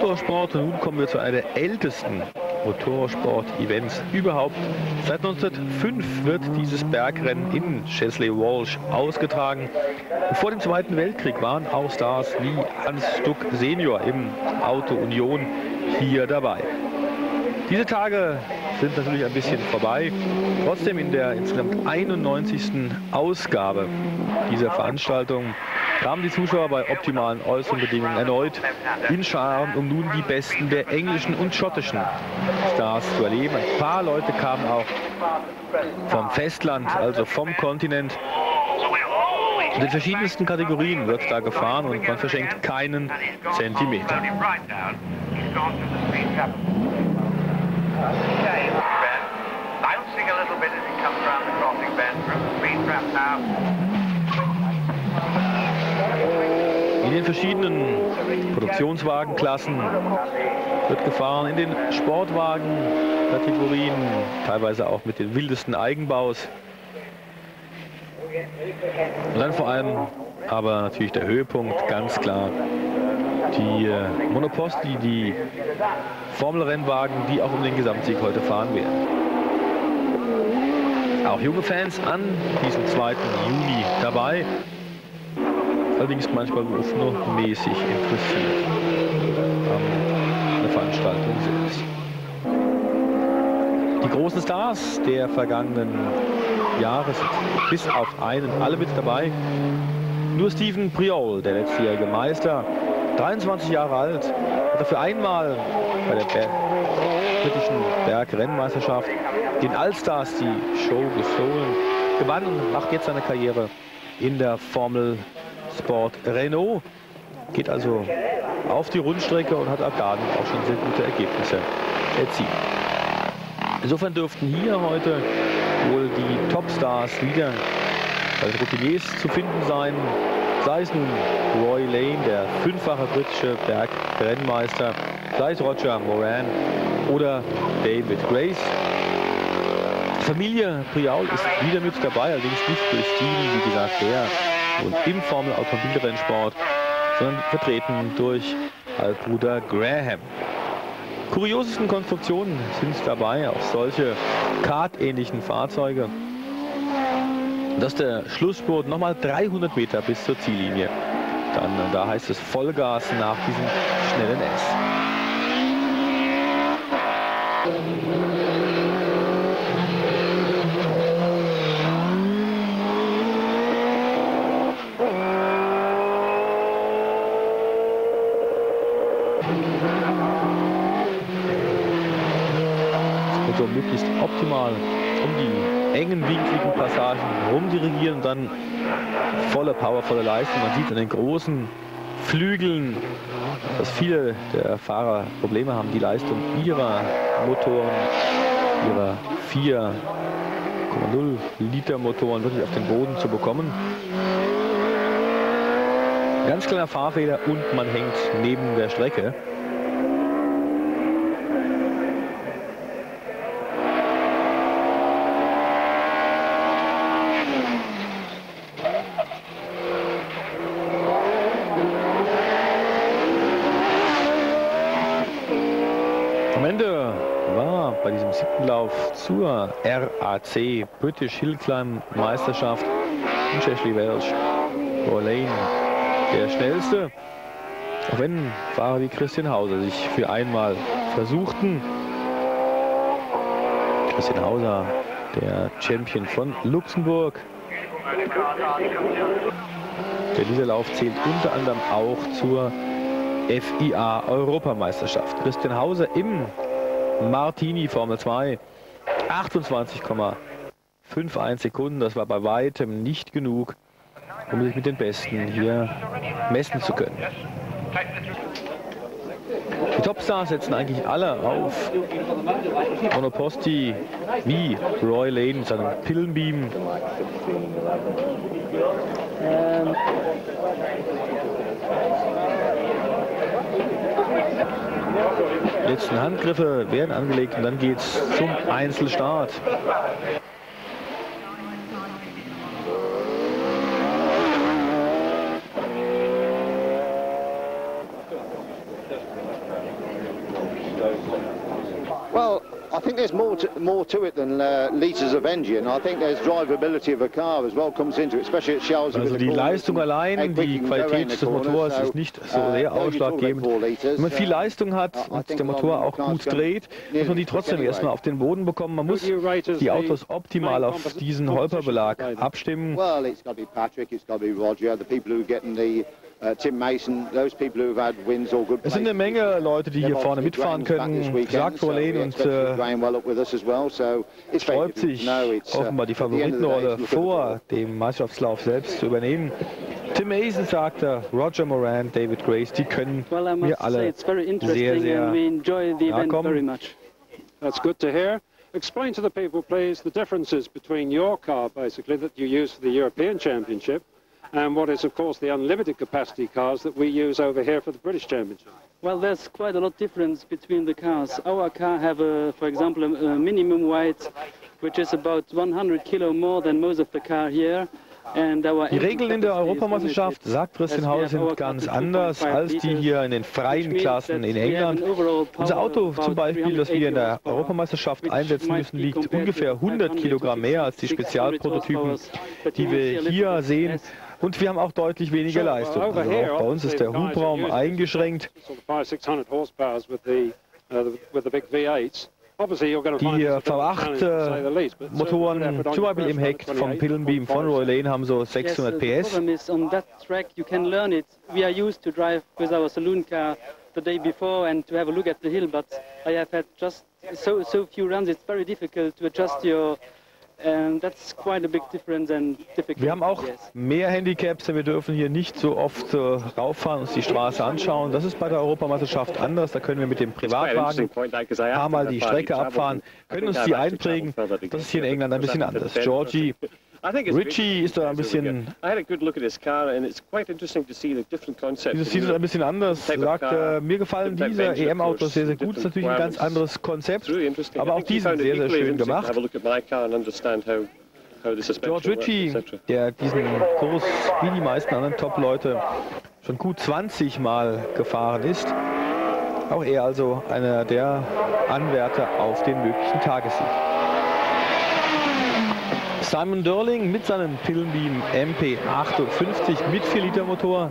Motorsport. Und nun kommen wir zu einer der ältesten Motorsport-Events überhaupt. Seit 1905 wird dieses Bergrennen in Chesley Walsh ausgetragen. Und vor dem Zweiten Weltkrieg waren auch Stars wie Hans Stuck Senior im Auto Union hier dabei. Diese Tage sind natürlich ein bisschen vorbei. Trotzdem in der insgesamt 91. Ausgabe dieser Veranstaltung kamen die Zuschauer bei optimalen äußeren Bedingungen erneut in Scharen, um nun die Besten der englischen und schottischen Stars zu erleben. Ein paar Leute kamen auch vom Festland, also vom Kontinent. In den verschiedensten Kategorien wird da gefahren und man verschenkt keinen Zentimeter. In den verschiedenen Produktionswagenklassen wird gefahren, in den Sportwagenkategorien, teilweise auch mit den wildesten Eigenbaus. Und dann vor allem aber natürlich der Höhepunkt, ganz klar, die Monoposti, die Formelrennwagen, die auch um den Gesamtsieg heute fahren werden. Auch junge Fans an diesem 2. Juni dabei, allerdings manchmal nur mäßig interessiert an der Veranstaltung selbst. Die großen Stars der vergangenen Jahre sind bis auf einen alle mit dabei. Nur Stephen Priol, der letztjährige Meister, 23 Jahre alt, hat dafür einmal bei der britischen Bergrennmeisterschaft den Allstars die Show gestohlen, gewann und macht jetzt seine Karriere in der Formel Sport Renault, geht also auf die Rundstrecke und hat ab da auch schon sehr gute Ergebnisse erzielt. Insofern dürften hier heute wohl die Topstars wieder bei den Routiniers zu finden sein. Sei es nun Roy Lane, der 5-fache britische Bergrennmeister, sei es Roger Moran oder David Grace. Die Familie Priaul ist wieder mit dabei, allerdings nicht durch Stephen, wie gesagt, der und im Formel-Automobilrennsport, sondern vertreten durch Altbruder Graham. Kuriosesten Konstruktionen sind dabei, auch solche kartähnlichen Fahrzeuge. Das ist der Schlussspurt, nochmal 300 Meter bis zur Ziellinie. Dann, da heißt es Vollgas nach diesem schnellen S. So möglichst optimal um die engen, winkligen Passagen rumdirigieren und dann volle Power, volle Leistung. Man sieht an den großen Flügeln, dass viele der Fahrer Probleme haben, die Leistung ihrer Motoren, ihrer 4,0 Liter Motoren wirklich auf den Boden zu bekommen. Ganz kleiner Fahrfehler und man hängt neben der Strecke. Am Ende war bei diesem 7. Lauf zur RAC British Hill Climb Meisterschaft in Chesley Walsh Roy Lane der schnellste, auch wenn Fahrer wie Christian Hauser sich für einmal versuchten. Christian Hauser, der Champion von Luxemburg. Dieser Lauf zählt unter anderem auch zur FIA Europameisterschaft. Christian Hauser im Martini Formel 2, 28,51 Sekunden, das war bei weitem nicht genug, um sich mit den Besten hier messen zu können. Die Topstars setzen eigentlich alle auf Monoposti wie Roy Lane mit seinem Pillenbeam. Die letzten Handgriffe werden angelegt und dann geht's zum Einzelstart. Well, I think there's more to it than litres of engine. I think there's drivability of a car as well comes into it, especially at Shells. Also die Leistung allein, die Qualität des Motors ist nicht so sehr ausschlaggebend. Wenn man viel Leistung hat und der Motor auch gut dreht, muss man die trotzdem erstmal auf den Boden bekommen. Man muss die Autos optimal auf diesen Holperbelag abstimmen. Well, it's got to be Patrick, it's got to be Roger, the people who are getting the Tim Mason, those people who've had wins or good. Es sind eine Menge Leute, die hier vorne mitfahren können. Jacques Verlaine und sträubt sich offenbar die Favoritenrolle vor dem Mannschaftslauf selbst zu übernehmen. Tim Mason sagte, Roger Moran, David Grace, die können mir alle sehr, sehr nahe kommen. That's good to hear. Explain to the people, please, the differences between your car, basically, that you use for the European Championship, and what is, of course, the unlimited capacity cars that we use over here for the British Championship. Well, there's quite a lot of difference between the cars. Our car have, for example, a minimum weight, which is about 100 kilo more than most of the car here. Die Regeln in der Europameisterschaft, sagt Christian Hauer, sind ganz anders als die hier in den freien Klassen in England. Unser Auto zum Beispiel, das wir in der Europameisterschaft einsetzen müssen, wiegt ungefähr 100 Kilogramm mehr als die Spezialprototypen, die wir hier sehen. Und wir haben auch deutlich weniger Leistung. Also auch bei uns ist der Hubraum eingeschränkt. Die V8-Motoren, zum Beispiel im Heck vom Pillenbeam von Roy Lane, haben so 600 PS. The day before and to have a look at the hill, but I have had just so few runs. It's very difficult to adjust your. That's quite a big difference and difficult. Wir haben auch mehr Handicaps, denn wir dürfen hier nicht so oft rauffahren und uns die Straße anschauen. Das ist bei der Europameisterschaft anders. Da können wir mit dem Privatwagen ein paar Mal die Strecke abfahren, können uns die einprägen. Das ist hier in England ein bisschen anders. Georgie Ritchie ist da ein bisschen. Dieses sieht ein bisschen anders. Sagt, mir gefallen diese EM-Autos sehr, sehr gut. Das ist natürlich ein ganz anderes Konzept, aber auch die sind sehr, sehr schön gemacht. George Ritchie, der diesen Kurs wie die meisten anderen Top-Leute schon gut 20 Mal gefahren ist. Auch er also einer der Anwärter auf den möglichen Tagessieg. Simon Durling mit seinem Pillenbeam MP58 mit 4 Liter Motor.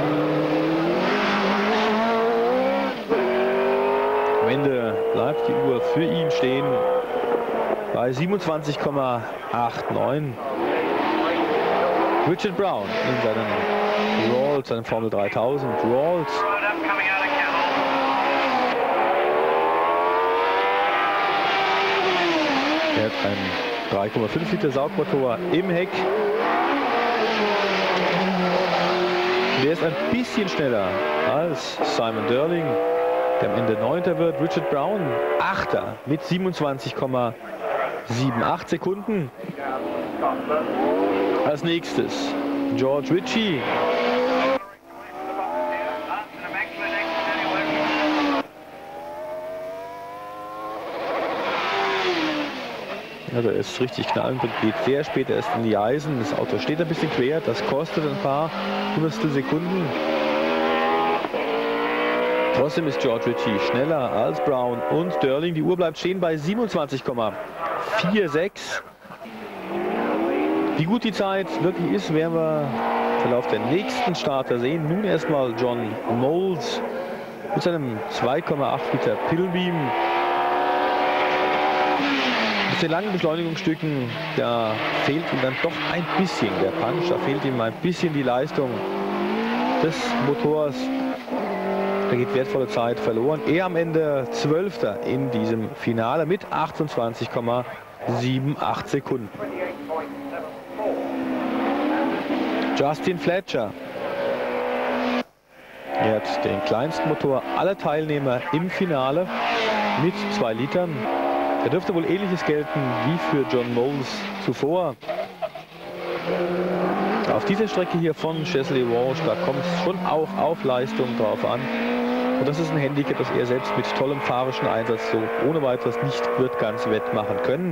Am Ende bleibt die Uhr für ihn stehen bei 27,89. Richard Brown in seinem Rawls, seinem Formel 3000 Rawls. Er hat einen 3,5 Liter Saugmotor im Heck. Der ist ein bisschen schneller als Simon Durling, der am Ende 9. wird. Richard Brown 8. mit 27,78 Sekunden. Als nächstes George Ritchie. Also er ist richtig knallend und geht sehr spät erst in die Eisen. Das Auto steht ein bisschen quer, das kostet ein paar Hundertstel Sekunden. Trotzdem ist George Ritchie schneller als Brown und Durling. Die Uhr bleibt stehen bei 27,46. Wie gut die Zeit wirklich ist, werden wir im Verlauf der nächsten Starter sehen. Nun erstmal John Moles mit seinem 2,8 Liter Pillenbeam. Mit den langen Beschleunigungsstücken, da fehlt ihm dann doch ein bisschen der Punch, da fehlt ihm ein bisschen die Leistung des Motors. Da geht wertvolle Zeit verloren. Er am Ende 12. in diesem Finale mit 28,78 Sekunden. Justin Fletcher. Er hat den kleinsten Motor aller Teilnehmer im Finale mit 2 Litern. Er dürfte wohl Ähnliches gelten wie für John Moles zuvor. Auf dieser Strecke hier von Chesley Walsh, da kommt es schon auch auf Leistung drauf an. Und das ist ein Handicap, das er selbst mit tollem fahrischen Einsatz so ohne weiteres nicht wird ganz wettmachen können.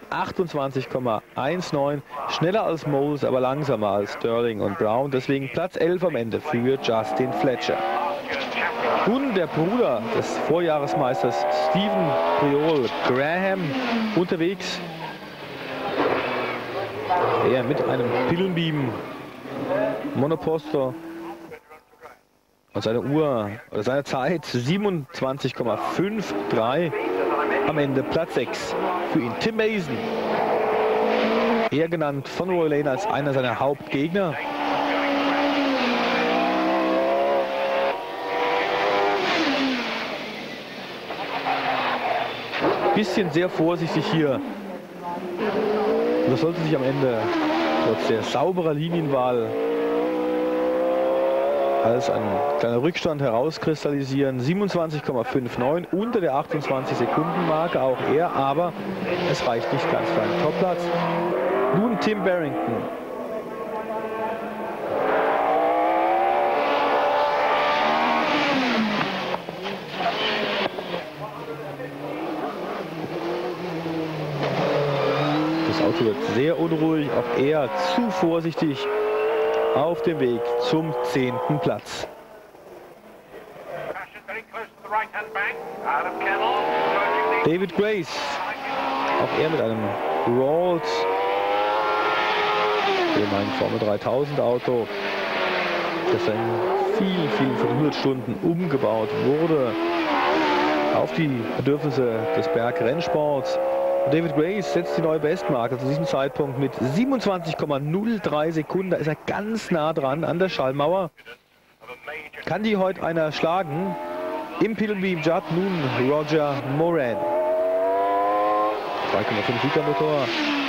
28,19, schneller als Moles, aber langsamer als Durling und Brown. Deswegen Platz 11 am Ende für Justin Fletcher. Und der Bruder des Vorjahresmeisters Stephen Priaulx, Graham, unterwegs. Er mit einem Pillenbeam Monoposto. Und seine Uhr, oder seine Zeit 27,53. Am Ende Platz 6 für ihn. Tim Mason. Er genannt von Roy Lane als einer seiner Hauptgegner. Bisschen sehr vorsichtig hier. Und das sollte sich am Ende trotz der sauberer Linienwahl als ein kleiner Rückstand herauskristallisieren. 27,59 unter der 28-Sekunden-Marke, auch er, aber es reicht nicht ganz für einen Topplatz. Nun Tim Barrington. Das Auto wird sehr unruhig, auch er zu vorsichtig auf dem Weg zum 10. Platz. David Grace, auch er mit einem Rawls, ein Formel 3000 Auto, das in vielen von 100 Stunden umgebaut wurde auf die Bedürfnisse des Bergrennsports. David Grace setzt die neue Bestmarke zu diesem Zeitpunkt mit 27,03 Sekunden. Da ist er ganz nah dran an der Schallmauer. Kann die heute einer schlagen? Im Pillenbeam Judd nun Roger Moran. 3,5 Liter Motor.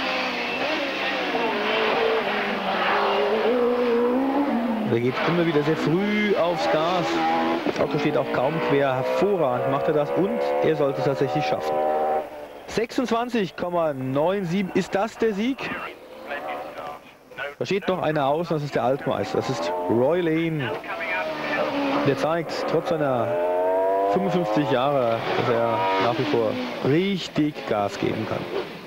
Er geht immer wieder sehr früh aufs Gas. Das Auto steht auch kaum quer. Hervorragend macht er das und er sollte es tatsächlich schaffen. 26,97, ist das der Sieg? Da steht noch einer aus, das ist der Altmeister, das ist Roy Lane. Der zeigt trotz seiner 55 Jahre, dass er nach wie vor richtig Gas geben kann.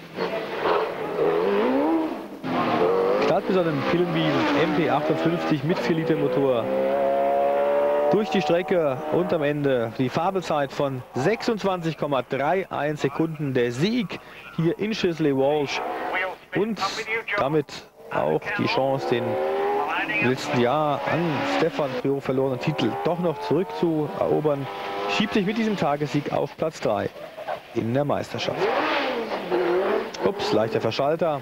Start mit seinem Pillenbeam MP58 mit 4 Liter Motor durch die Strecke und am Ende die Fabelzeit von 26,31 Sekunden. Der Sieg hier in Chisley Walsh und damit auch die Chance, den im letzten Jahr an Stefan Priaulx verlorenen Titel doch noch zurückzuerobern, schiebt sich mit diesem Tagessieg auf Platz 3 in der Meisterschaft. Ups, leichter Verschalter.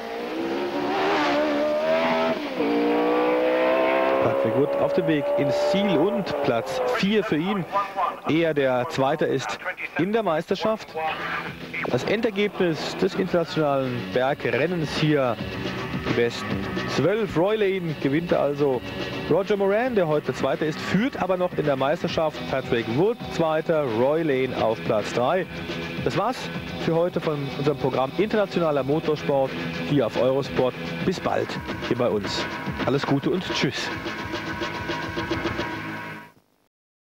Patrick Wood auf dem Weg ins Ziel und Platz 4 für ihn. Er der Zweite ist in der Meisterschaft. Das Endergebnis des internationalen Bergrennens hier, die besten 12. Roy Lane gewinnt also. Roger Moran, der heute Zweiter ist, führt aber noch in der Meisterschaft. Patrick Wood Zweiter, Roy Lane auf Platz 3. Das war's für heute von unserem Programm Internationaler Motorsport hier auf Eurosport. Bis bald hier bei uns. Alles Gute und tschüss.